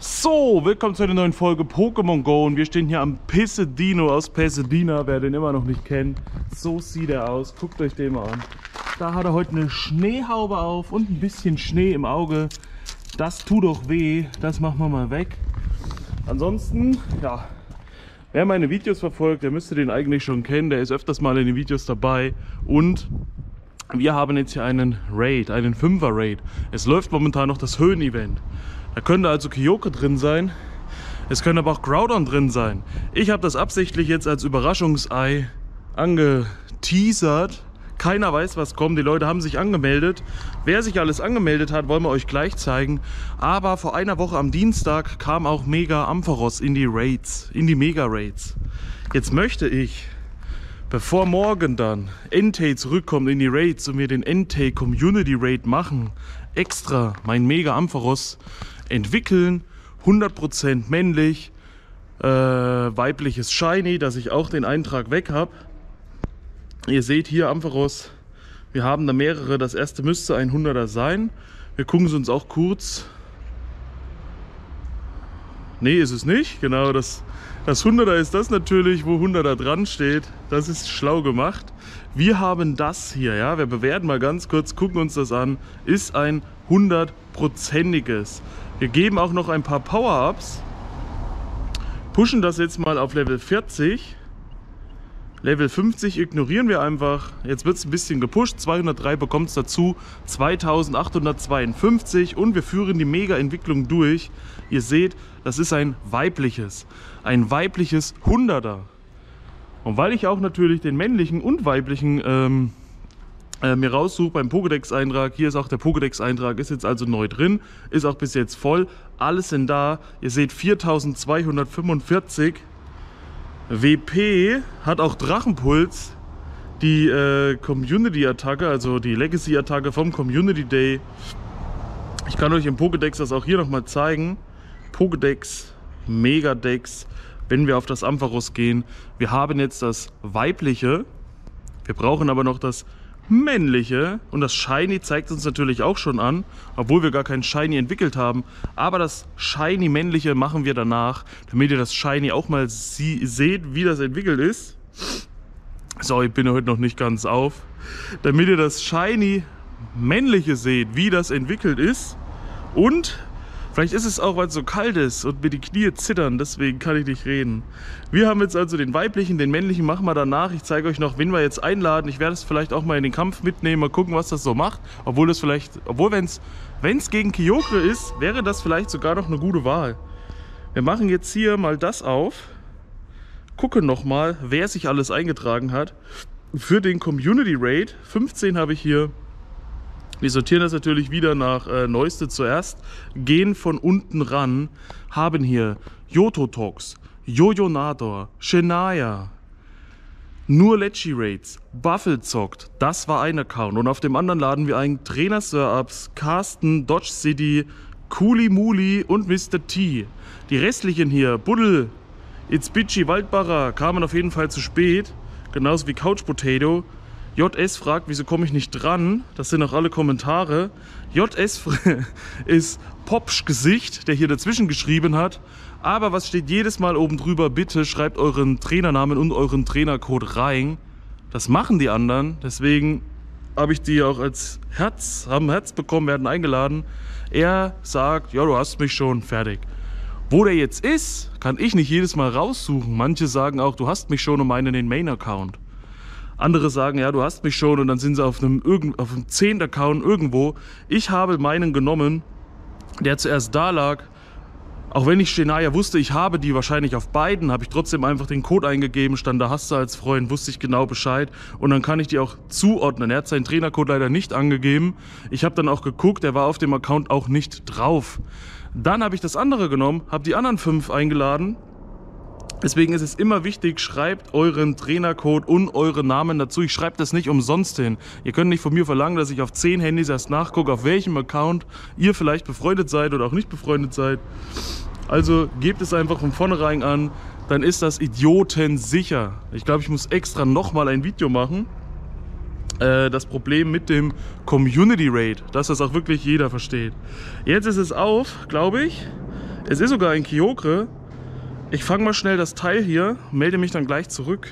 So, willkommen zu einer neuen Folge Pokémon Go und wir stehen hier am Pissedino aus Pasadena, wer den immer noch nicht kennt. So sieht er aus, guckt euch den mal an. Da hat er heute eine Schneehaube auf und ein bisschen Schnee im Auge. Das tut doch weh, das machen wir mal weg. Ansonsten, ja, wer meine Videos verfolgt, der müsste den eigentlich schon kennen, der ist öfters mal in den Videos dabei. Und wir haben jetzt hier einen Raid, einen 5er Raid. Es läuft momentan noch das Höhen-Event. Da könnte also Kyogre drin sein, es können aber auch Groudon drin sein. Ich habe das absichtlich jetzt als Überraschungsei angeteasert. Keiner weiß, was kommt, die Leute haben sich angemeldet. Wer sich alles angemeldet hat, wollen wir euch gleich zeigen. Aber vor einer Woche am Dienstag kam auch Mega Ampharos in die Raids, in die Mega Raids. Jetzt möchte ich, bevor morgen dann Entei zurückkommt in die Raids und wir den Entei Community Raid machen, extra mein Mega Ampharos entwickeln, 100% männlich, weibliches Shiny, dass ich auch den Eintrag weg habe. Ihr seht hier Ampharos, wir haben da mehrere, das erste müsste ein 100er sein. Wir gucken es uns auch kurz. Nee, ist es nicht, genau, das 100er ist das natürlich, wo 100er dran steht. Das ist schlau gemacht. Wir haben das hier, ja, wir bewerten mal ganz kurz, gucken uns das an, ist ein 100%iges. Wir geben auch noch ein paar Power-Ups, pushen das jetzt mal auf Level 40. Level 50 ignorieren wir einfach. Jetzt wird es ein bisschen gepusht. 203 bekommt es dazu. 2852 und wir führen die Mega-Entwicklung durch. Ihr seht, das ist ein weibliches 100er. Und weil ich auch natürlich den männlichen und weiblichen mir raussuche beim Pokédex-Eintrag, hier ist auch der Pokédex-Eintrag, ist jetzt also neu drin, ist auch bis jetzt voll. Alles sind da. Ihr seht 4245. WP hat auch Drachenpuls, die Community-Attacke, also die Legacy-Attacke vom Community Day. Ich kann euch im Pokédex das auch hier nochmal zeigen. Pokédex, Megadex, wenn wir auf das Ampharos gehen. Wir haben jetzt das weibliche, wir brauchen aber noch das männliche und das Shiny zeigt uns natürlich auch schon an, obwohl wir gar kein Shiny entwickelt haben. Aber das Shiny männliche machen wir danach, damit ihr das Shiny auch mal seht, wie das entwickelt ist. So, ich bin heute noch nicht ganz auf. Damit ihr das Shiny männliche seht, wie das entwickelt ist. Und vielleicht ist es auch, weil es so kalt ist und mir die Knie zittern, deswegen kann ich nicht reden. Wir haben jetzt also den weiblichen, den männlichen machen wir danach. Ich zeige euch noch, wen wir jetzt einladen. Ich werde es vielleicht auch mal in den Kampf mitnehmen, mal gucken, was das so macht. Obwohl wenn es gegen Kyogre ist, wäre das vielleicht sogar noch eine gute Wahl. Wir machen jetzt hier mal das auf, gucken nochmal, wer sich alles eingetragen hat. Für den Community Raid, 15 habe ich hier. Wir sortieren das natürlich wieder nach Neueste zuerst, gehen von unten ran, haben hier Yototox, Yoyonador, Shania, nur Lechi Raids, Bufflezockt, das war ein Account und auf dem anderen laden wir ein Trainer Sir Ups, Carsten, Dodge City, Kuli Muli und Mr. T. Die restlichen hier, Buddel, It's Bitchy, Waldbacher, kamen auf jeden Fall zu spät, genauso wie Couch Potato. JS fragt, wieso komme ich nicht dran? Das sind auch alle Kommentare. JS ist Popsch Gesicht, der hier dazwischen geschrieben hat. Aber was steht jedes Mal oben drüber? Bitte schreibt euren Trainernamen und euren Trainercode rein. Das machen die anderen. Deswegen habe ich die auch als haben ein Herz bekommen, werden eingeladen. Er sagt, ja, du hast mich schon, fertig. Wo der jetzt ist, kann ich nicht jedes Mal raussuchen. Manche sagen auch, du hast mich schon und meinen den Main-Account. Andere sagen, ja, du hast mich schon und dann sind sie auf einem 10. Account irgendwo. Ich habe meinen genommen, der zuerst da lag. Auch wenn ich Shania wusste, ich habe die wahrscheinlich auf beiden, habe ich trotzdem einfach den Code eingegeben, stand da hast du als Freund, wusste ich genau Bescheid. Und dann kann ich die auch zuordnen. Er hat seinen Trainercode leider nicht angegeben. Ich habe dann auch geguckt, er war auf dem Account auch nicht drauf. Dann habe ich das andere genommen, habe die anderen 5 eingeladen. Deswegen ist es immer wichtig, schreibt euren Trainercode und euren Namen dazu. Ich schreibe das nicht umsonst hin. Ihr könnt nicht von mir verlangen, dass ich auf 10 Handys erst nachgucke, auf welchem Account ihr vielleicht befreundet seid oder auch nicht befreundet seid. Also gebt es einfach von vornherein an, dann ist das idiotensicher. Ich glaube, ich muss extra nochmal ein Video machen. Das Problem mit dem Community Raid, dass das auch wirklich jeder versteht. Jetzt ist es auf, glaube ich. Es ist sogar ein Kyogre. Ich fange mal schnell das Teil hier, melde mich dann gleich zurück.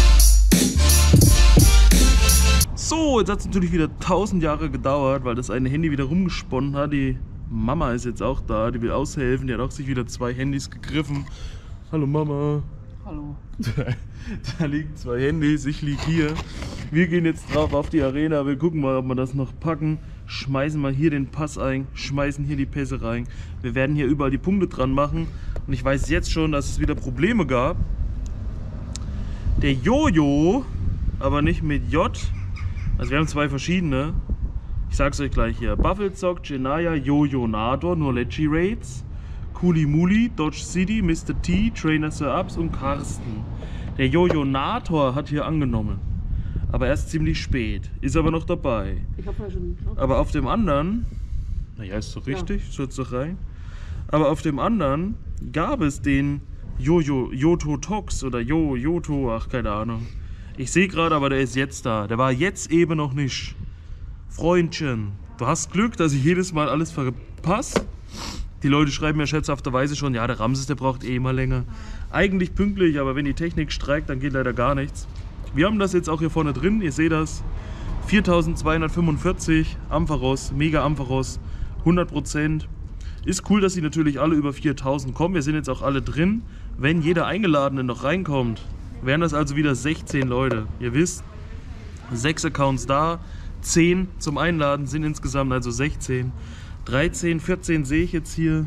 So, jetzt hat es natürlich wieder 1000 Jahre gedauert, weil das eine Handy wieder rumgesponnen hat. Die Mama ist jetzt auch da, die will aushelfen. Die hat auch sich wieder 2 Handys gegriffen. Hallo Mama. Hallo. Da liegen 2 Handys, ich liege hier. Wir gehen jetzt drauf auf die Arena. Wir gucken mal, ob wir das noch packen. Schmeißen mal hier den Pass ein, schmeißen hier die Pässe rein. Wir werden hier überall die Punkte dran machen. Und ich weiß jetzt schon, dass es wieder Probleme gab. Der Jojo, aber nicht mit J. Also wir haben 2 verschiedene. Ich sag's euch gleich hier. Bufflezock, Genaya, Jojo-Nador, nur Legiraids. Kulimuli, Dodge City, Mr. T, Trainer Sir Ups und Karsten. Der Jojo-Nator hat hier angenommen. Aber erst ziemlich spät. Ist aber noch dabei. Ich hab ja schon. Aber auf dem anderen, naja, ist doch richtig, schaut's doch rein. Aber auf dem anderen gab es den Joto Tox oder Joto, ach keine Ahnung. Ich sehe gerade, aber der ist jetzt da. Der war jetzt eben noch nicht. Freundchen, du hast Glück, dass ich jedes Mal alles verpasse. Die Leute schreiben mir scherzhafterweise schon, ja, der Ramses, der braucht eh immer länger. Eigentlich pünktlich, aber wenn die Technik streikt, dann geht leider gar nichts. Wir haben das jetzt auch hier vorne drin, ihr seht das. 4245 Ampharos, Mega Ampharos, 100%. Ist cool, dass sie natürlich alle über 4000 kommen. Wir sind jetzt auch alle drin. Wenn jeder Eingeladene noch reinkommt, wären das also wieder 16 Leute. Ihr wisst, 6 Accounts da, 10 zum Einladen sind insgesamt also 16. 13, 14 sehe ich jetzt hier.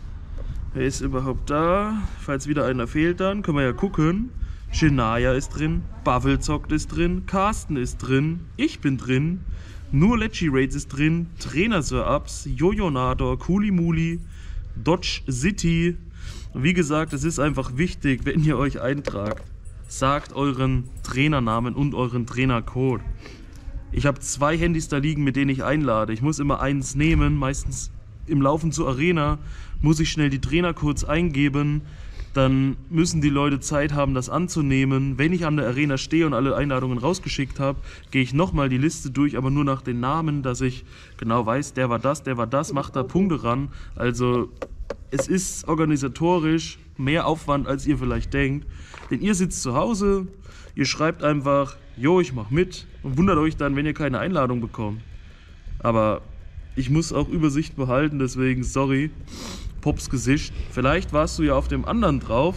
Wer ist überhaupt da? Falls wieder einer fehlt, dann können wir ja gucken. Genaya ist drin, Bufflezock ist drin, Carsten ist drin, ich bin drin, nur Legiraids ist drin, Trainer Sir Ups, Jojo-Nador, Kulimuli, Dodge City. Wie gesagt, es ist einfach wichtig, wenn ihr euch eintragt, sagt euren Trainernamen und euren Trainercode. Ich habe 2 Handys da liegen, mit denen ich einlade. Ich muss immer eins nehmen, meistens im Laufen zur Arena muss ich schnell die Trainercodes eingeben. Dann müssen die Leute Zeit haben, das anzunehmen. Wenn ich an der Arena stehe und alle Einladungen rausgeschickt habe, gehe ich nochmal die Liste durch, aber nur nach den Namen, dass ich genau weiß, der war das, macht da Punkte ran. Also es ist organisatorisch mehr Aufwand, als ihr vielleicht denkt. Denn ihr sitzt zu Hause, ihr schreibt einfach, jo, ich mach mit und wundert euch dann, wenn ihr keine Einladung bekommt. Aber ich muss auch Übersicht behalten, deswegen sorry. Pops Gesicht. Vielleicht warst du ja auf dem anderen drauf.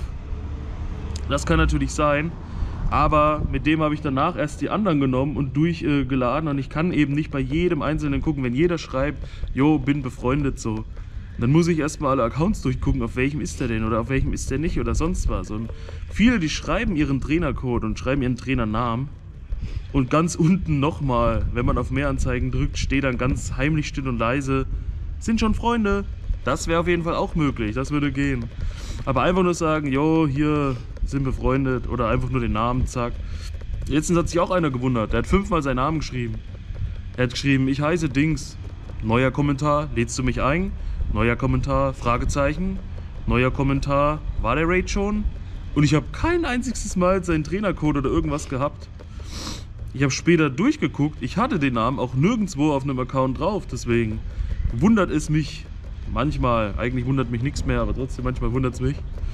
Das kann natürlich sein. Aber mit dem habe ich danach erst die anderen genommen und durchgeladen. Und ich kann eben nicht bei jedem Einzelnen gucken, wenn jeder schreibt, jo, bin befreundet so. Dann muss ich erstmal alle Accounts durchgucken, auf welchem ist der denn oder auf welchem ist der nicht oder sonst was. Und viele, die schreiben ihren Trainercode und schreiben ihren Trainernamen. Und ganz unten nochmal, wenn man auf Mehranzeigen drückt, steht dann ganz heimlich still und leise, sind schon Freunde. Das wäre auf jeden Fall auch möglich, das würde gehen. Aber einfach nur sagen, jo, hier sind befreundet oder einfach nur den Namen, zack. Jetzt hat sich auch einer gewundert, der hat 5-mal seinen Namen geschrieben. Er hat geschrieben, ich heiße Dings. Neuer Kommentar, lädst du mich ein? Neuer Kommentar, Fragezeichen. Neuer Kommentar, war der Raid schon? Und ich habe kein einziges Mal seinen Trainercode oder irgendwas gehabt. Ich habe später durchgeguckt, ich hatte den Namen auch nirgendwo auf einem Account drauf, deswegen wundert es mich manchmal. Eigentlich wundert mich nichts mehr, aber trotzdem manchmal wundert es mich.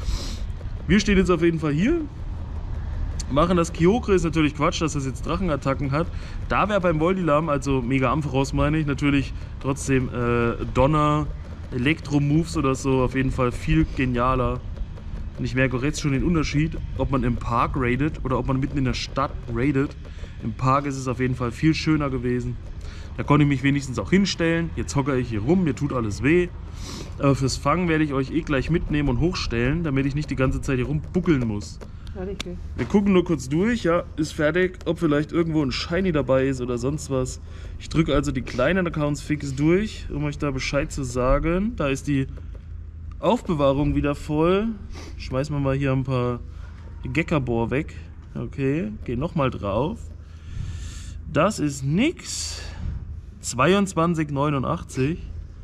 Wir stehen jetzt auf jeden Fall hier, machen das Kyogre, ist natürlich Quatsch, dass das jetzt Drachenattacken hat. Da wäre beim Voldilam, also Mega Ampharos meine ich, natürlich trotzdem Donner, Elektro-Moves oder so auf jeden Fall viel genialer. Und ich merke auch jetzt schon den Unterschied, ob man im Park raidet oder ob man mitten in der Stadt raidet. Im Park ist es auf jeden Fall viel schöner gewesen. Da konnte ich mich wenigstens auch hinstellen. Jetzt hocke ich hier rum, mir tut alles weh. Aber fürs Fangen werde ich euch eh gleich mitnehmen und hochstellen, damit ich nicht die ganze Zeit hier rumbuckeln muss. Fertig. Wir gucken nur kurz durch, ja, ist fertig, ob vielleicht irgendwo ein Shiny dabei ist oder sonst was. Ich drücke also die kleinen Accounts fix durch, um euch da Bescheid zu sagen. Da ist die Aufbewahrung wieder voll. Schmeißen wir mal hier ein paar Gekabor weg. Okay, gehen nochmal drauf. Das ist nix. 22,89.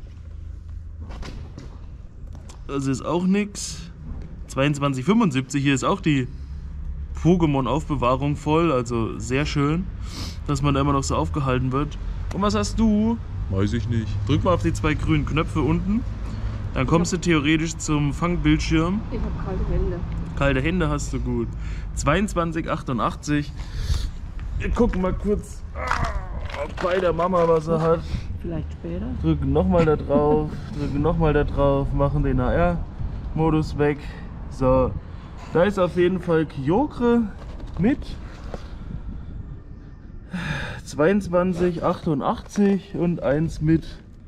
Das ist auch nix. 22,75. Hier ist auch die Pokémon-Aufbewahrung voll. Also sehr schön, dass man da immer noch so aufgehalten wird. Und was hast du? Weiß ich nicht. Drück mal auf die 2 grünen Knöpfe unten. Dann kommst du theoretisch zum Fangbildschirm. Ich habe kalte Hände. Kalte Hände hast du gut. 22,88. Wir gucken mal kurz bei der Mama, was er hat. Vielleicht später. Drücken nochmal da drauf, drücken nochmal da drauf, machen den AR-Modus weg. So, da ist auf jeden Fall Kyocre mit 22,88 und eins mit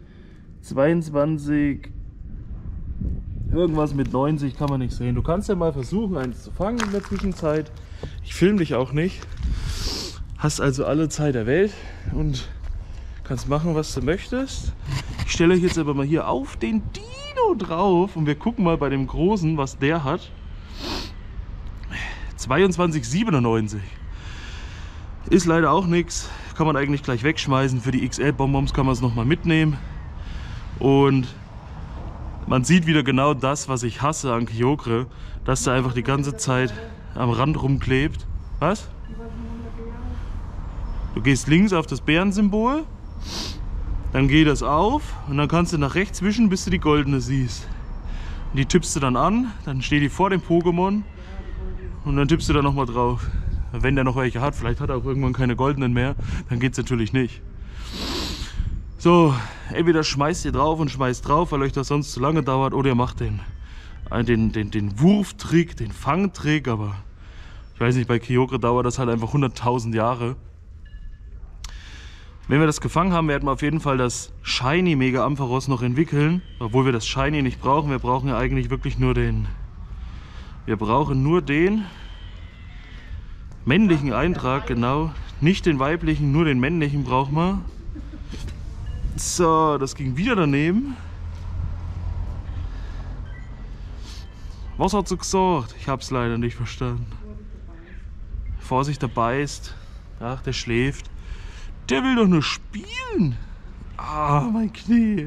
22, irgendwas mit 90 kann man nicht sehen. Du kannst ja mal versuchen, eins zu fangen in der Zwischenzeit. Ich filme dich auch nicht. Hast also alle Zeit der Welt und kannst machen, was du möchtest. Ich stelle euch jetzt aber mal hier auf den Dino drauf und wir gucken mal bei dem Großen, was der hat. 22,97. Ist leider auch nichts. Kann man eigentlich gleich wegschmeißen. Für die XL-Bonbons kann man es nochmal mitnehmen. Und man sieht wieder genau das, was ich hasse an Kyocre, dass der einfach die ganze Zeit am Rand rumklebt. Was? Du gehst links auf das Bärensymbol, dann geht das auf und dann kannst du nach rechts wischen, bis du die goldene siehst. Und die tippst du dann an, dann steht die vor dem Pokémon und dann tippst du da nochmal drauf. Wenn der noch welche hat, vielleicht hat er auch irgendwann keine goldenen mehr, dann geht es natürlich nicht. So, entweder schmeißt ihr drauf und schmeißt drauf, weil euch das sonst zu lange dauert, oder ihr macht den Wurftrick, den Fangtrick, aber ich weiß nicht, bei Kyocre dauert das halt einfach 100.000 Jahre. Wenn wir das gefangen haben, werden wir auf jeden Fall das Shiny Mega Ampharos noch entwickeln, obwohl wir das Shiny nicht brauchen. Wir brauchen ja eigentlich wirklich nur den... Wir brauchen nur den männlichen Eintrag, genau. Nicht den weiblichen, nur den männlichen brauchen wir. So, das ging wieder daneben. Was hat sie gesagt? Ich hab's leider nicht verstanden. Vorsicht, der beißt. Ach, der schläft. Der will doch nur spielen. Ah, mein Knie.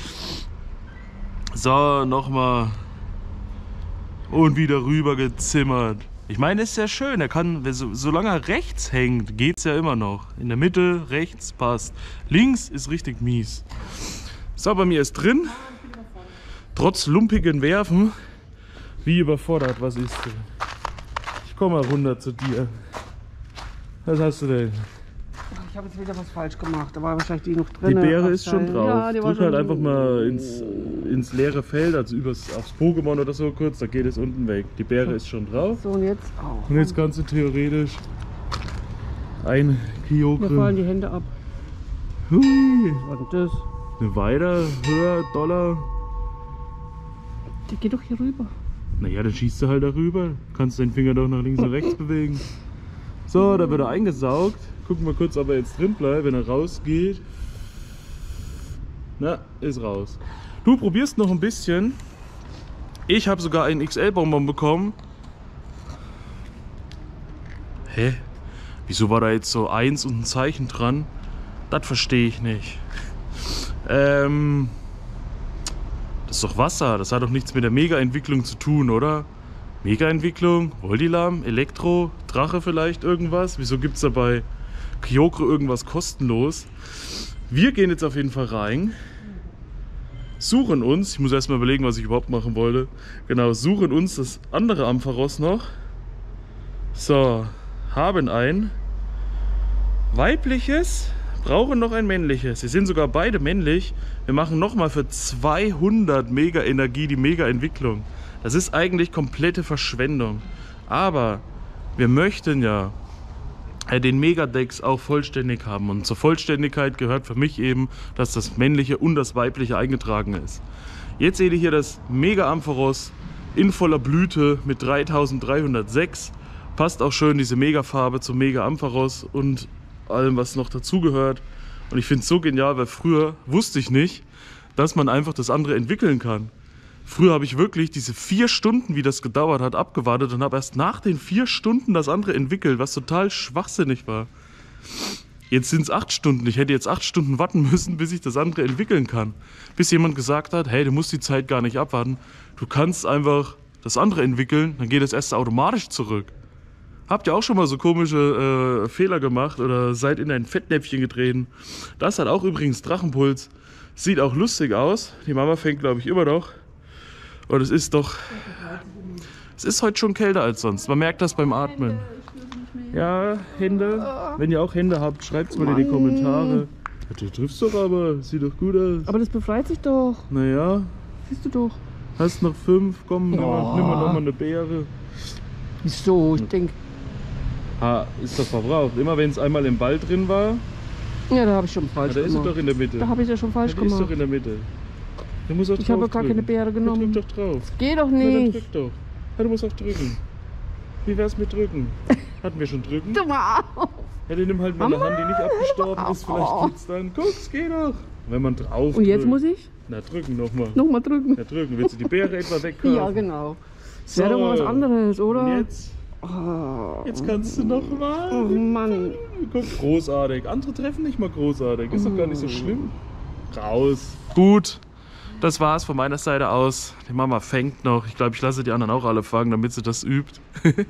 So, nochmal. Und wieder rüber gezimmert. Ich meine, ist ja schön. Er kann, solange er rechts hängt, geht's ja immer noch. In der Mitte, rechts passt. Links ist richtig mies. So, bei mir ist drin. Trotz lumpigen Werfen. Wie überfordert, was ist denn? Ich komme mal runter zu dir. Was hast du denn? Ich habe jetzt wieder was falsch gemacht. Da war wahrscheinlich die noch drin. Die Beere ist schon drauf. Ja, die war Drück halt schon einfach mal ins leere Feld, also aufs Pokémon oder so kurz, da geht es unten weg. Die Beere ist schon drauf. So, und jetzt auch. Und jetzt kannst du theoretisch ein Kyocre. Mir fallen die Hände ab. Hui. Was ist das? Eine weiter, höher, doller. Der geht doch hier rüber. Naja, dann schießt du halt darüber. Kannst den Finger doch nach links und rechts bewegen. So, da wird er eingesaugt. Gucken wir kurz, ob er jetzt drin bleibt, wenn er rausgeht. Na, ist raus. Du probierst noch ein bisschen. Ich habe sogar einen XL-Bonbon bekommen. Hä? Wieso war da jetzt so 1 und ein Zeichen dran? Das verstehe ich nicht. Das ist doch Wasser. Das hat doch nichts mit der Mega-Entwicklung zu tun, oder? Mega-Entwicklung? Voldilam? Elektro? Drache vielleicht? Irgendwas? Wieso gibt es da bei Kyocre irgendwas kostenlos? Wir gehen jetzt auf jeden Fall rein. Suchen uns, ich muss erstmal überlegen, was ich überhaupt machen wollte. Genau, suchen uns das andere Ampharos noch. So, haben ein weibliches, brauchen noch ein männliches. Sie sind sogar beide männlich. Wir machen nochmal für 200 Mega Energie die Mega Entwicklung. Das ist eigentlich komplette Verschwendung. Aber wir möchten ja den Megadex auch vollständig haben. Und zur Vollständigkeit gehört für mich eben, dass das männliche und das weibliche eingetragen ist. Jetzt seht ihr hier das Mega Ampharos in voller Blüte mit 3306. Passt auch schön diese Mega-Farbe zum Mega Ampharos und allem, was noch dazugehört. Und ich finde es so genial, weil früher wusste ich nicht, dass man einfach das andere entwickeln kann. Früher habe ich wirklich diese 4 Stunden, wie das gedauert hat, abgewartet und habe erst nach den 4 Stunden das andere entwickelt, was total schwachsinnig war. Jetzt sind es 8 Stunden. Ich hätte jetzt 8 Stunden warten müssen, bis ich das andere entwickeln kann. Bis jemand gesagt hat, hey, du musst die Zeit gar nicht abwarten. Du kannst einfach das andere entwickeln, dann geht das erste automatisch zurück. Habt ihr auch schon mal so komische Fehler gemacht oder seid in ein Fettnäpfchen getreten? Das hat auch übrigens Drachenpuls Sieht auch lustig aus. Die Mama fängt, glaube ich, immer noch. Und es ist doch... Es ist heute schon kälter als sonst. Man merkt das beim Atmen. Ja, Hände. Wenn ihr auch Hände habt, schreibt es mal in die Kommentare. Ja, du triffst doch aber. Sieht doch gut aus. Aber das befreit sich doch. Naja. Siehst du doch. Hast noch 5. Komm, nimm mal noch mal eine Beere. Wieso? Ich denke... Ist doch verbraucht. Immer wenn es einmal im Ball drin war. Ja, da habe ich schon falsch Da ist gemacht. er doch in der Mitte. Da habe ich ja schon falsch Die ist gemacht. doch in der Mitte. Du musst auch drauf Ich habe gar keine drücken. Beere genommen. Drück doch drauf. Geht doch Ja, dann nicht. drück doch. Ja, du musst auch drücken. Wie wär's mit drücken? Hatten wir schon drücken? Du mal. Ja, dann nimm halt mal eine Hand, die nicht abgestorben ist. Vielleicht geht's dann. Guck, es geht doch. Wenn man drauf Und jetzt drückt. muss ich Na, drücken nochmal. nochmal drücken. Ja, drücken. Willst du die Beere etwa wegkaufen? Ja, genau. Das wäre doch mal was anderes, oder? Und jetzt? Oh, Jetzt kannst du nochmal. oh Mann. Guck, großartig. Andere treffen nicht mal großartig. Ist doch gar nicht so schlimm. Raus. Gut. Das war's von meiner Seite aus. Die Mama fängt noch. Ich glaube, ich lasse die anderen auch alle fangen, damit sie das übt.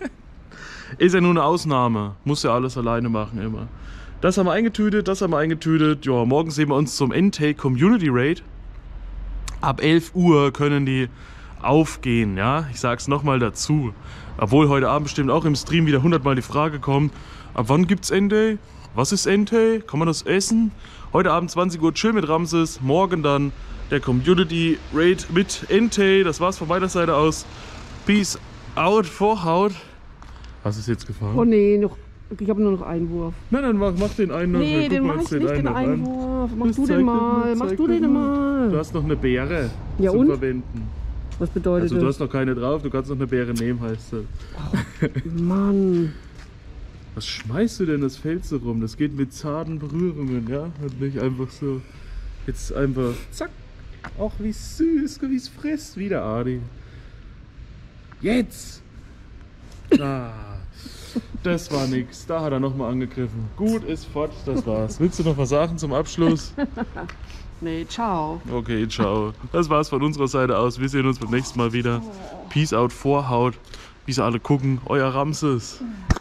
Ist ja nur eine Ausnahme. Muss ja alles alleine machen immer. Das haben wir eingetütet, das haben wir eingetütet. Ja, morgen sehen wir uns zum Intake Community Raid. Ab 11 Uhr können die aufgehen, ja. Ich sag's nochmal dazu. Obwohl heute Abend bestimmt auch im Stream wieder 100-mal die Frage kommt, ab wann gibt's Entei? Was ist Entei? Kann man das essen? Heute Abend 20 Uhr chill mit Ramses. Morgen dann der Community Raid mit Entei. Das war's von meiner Seite aus. Peace out, Vorhaut. Was ist jetzt gefahren? Oh nee, noch, ich habe nur noch einen Wurf. Nein, dann mach den einen noch. Nee, Guck den mal mach jetzt ich nicht, den noch an. Einwurf. Mach Das du zeig den doch mal. Mach zeig du doch den Du mal. hast noch eine Beere Ja, zum und? Verwenden. Was bedeutet Also du das? hast noch keine drauf, du kannst noch eine Beere nehmen, heißt das. Mann. Was schmeißt du denn das Feld so rum? Das geht mit zarten Berührungen, ja? Und nicht einfach so. Jetzt einfach zack. Ach, wie süß, wie es frisst. Wieder Adi. Jetzt! Ah, das war nix. Da hat er nochmal angegriffen. Gut ist fort, das war's. Willst du noch was sagen zum Abschluss? Nee, ciao. Okay, ciao. Das war's von unserer Seite aus. Wir sehen uns beim nächsten Mal wieder. Peace out, Vorhaut. Wie sie alle gucken. Euer Ramses.